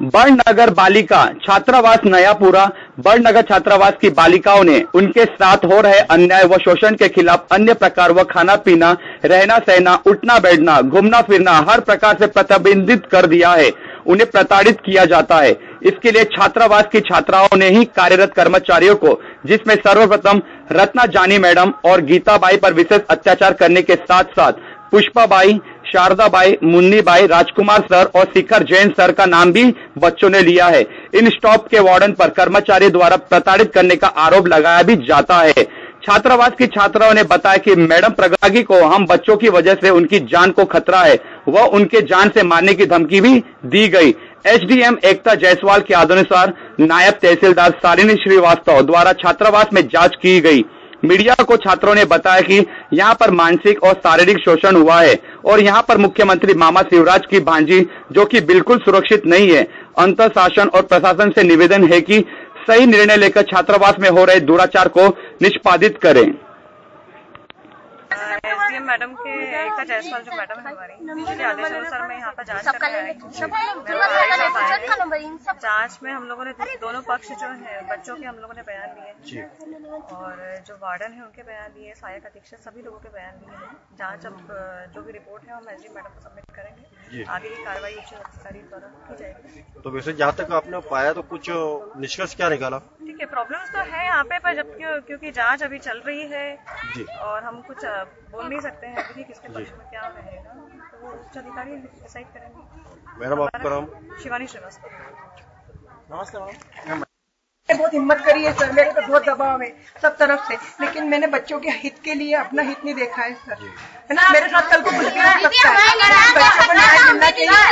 बड़नगर बालिका छात्रावास नयापुरा बड़नगर छात्रावास की बालिकाओं ने उनके साथ हो रहे अन्याय व शोषण के खिलाफ अन्य प्रकार व खाना पीना, रहना सहना, उठना बैठना, घूमना फिरना हर प्रकार से प्रतिबंधित कर दिया है। उन्हें प्रताड़ित किया जाता है। इसके लिए छात्रावास की छात्राओं ने ही कार्यरत कर्मचारियों को, जिसमें सर्वप्रथम रत्ना जानी मैडम और गीताबाई पर विशेष अत्याचार करने के साथ साथ पुष्पाबाई, शारदाबाई, मुन्नीबाई, राजकुमार सर और शिखर जैन सर का नाम भी बच्चों ने लिया है। इन स्टॉप के वार्डन पर कर्मचारी द्वारा प्रताड़ित करने का आरोप लगाया भी जाता है। छात्रावास की छात्राओं ने बताया कि मैडम प्रज्ञा को हम बच्चों की वजह से उनकी जान को खतरा है, वह उनके जान से मारने की धमकी भी दी गई। एसडीएम एकता जायसवाल के आदेशानुसार नायब तहसीलदार शालिनी श्रीवास्तव द्वारा छात्रावास में जांच की गई। मीडिया को छात्रों ने बताया कि यहां पर मानसिक और शारीरिक शोषण हुआ है और यहां पर मुख्यमंत्री मामा शिवराज की भांजी, जो कि बिल्कुल सुरक्षित नहीं है। अंतर शासन और प्रशासन से निवेदन है कि सही निर्णय लेकर छात्रावास में हो रहे दुराचार को निष्पादित करें। एसडीएम मैडम के एकता जायसवाल जो मैडम है हमारी, उनके आदेशानुसार मैं यहाँ पर जांच करने आई हूँ। जांच में हम लोगों ने दोनों पक्ष जो है बच्चों के हम लोगों ने बयान लिए और जो वार्डन है उनके बयान लिए, सहायक अधीक्षक सभी लोगों के बयान लिए हैं। जांच अब जो भी रिपोर्ट है हम एसडीएम मैडम को सबमिट करेंगे। आगे की कार्रवाई उच्च अधिकारी द्वारा की जाएगी। तो वैसे जहाँ तक आपने पाया तो कुछ निष्कर्ष क्या निकाला? ठीक है, प्रॉब्लम्स तो है यहाँ पे, पर जब क्योंकि जांच अभी चल रही है और हम कुछ बोल नहीं सकते हैं अभी किसके पक्ष में क्या रहेगा, तो वो उच्च अधिकारी डिसाइड करेंगे। मैडम आपका नाम? शिवानी श्रीवास्तव। नमस्कार। बहुत हिम्मत करी है सर, मेरे पे बहुत दबाव है सब तरफ से, लेकिन मैंने बच्चों के हित के लिए अपना हित नहीं देखा है सर, है ना। मेरे साथ कल को कुछ भी हो सकता है, बच्चों को न्याय मिलना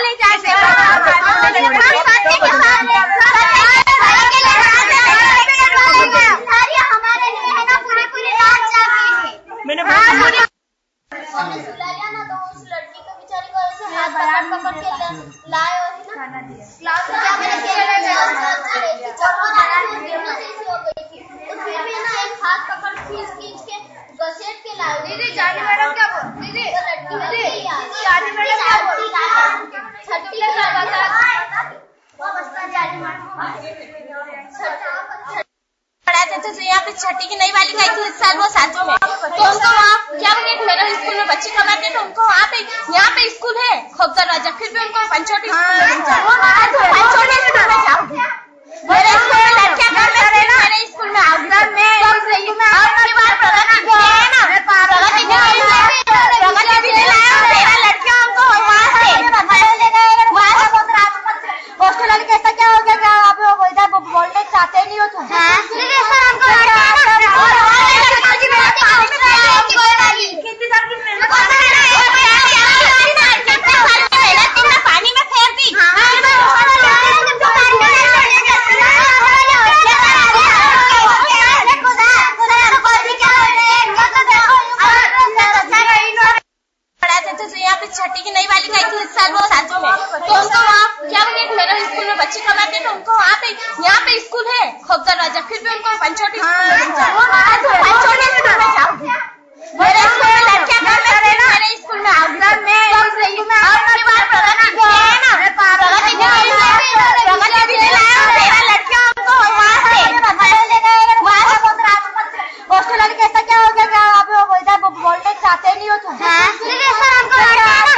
दीदी जानी मैडम क्या बोल दीदी जानी मैडम क्या बोल छठी का बता तो यहाँ पे छठी की नई वाली गई थी इस साल, वो सातों में, तो उनको वहाँ क्या मेरे स्कूल में बच्चे कमाते तो उनको वहाँ पे यहाँ पे स्कूल है खूब दरवाजा, फिर भी उनको पंचोटी मेरे स्कूल में लड़कियां मेरे स्कूल में हॉस्टल कैसा क्या हो गया, आप इधर बोलने चाहते नहीं हो तुम? पानी में फेर दी छठी की नई वाली गई थी इस साल, वो सातों में, तो उनको वहाँ क्या मेरे स्कूल में बच्चे कमाते तो उनको वहाँ पे यहाँ पे स्कूल है खूब दरवाजा, फिर भी उनको पंचोटी मेरे स्कूल में लड़कियां मेरे स्कूल में हॉस्टल कैसा क्या हो गया, आप इधर बोलने चाहते नहीं हो तुम?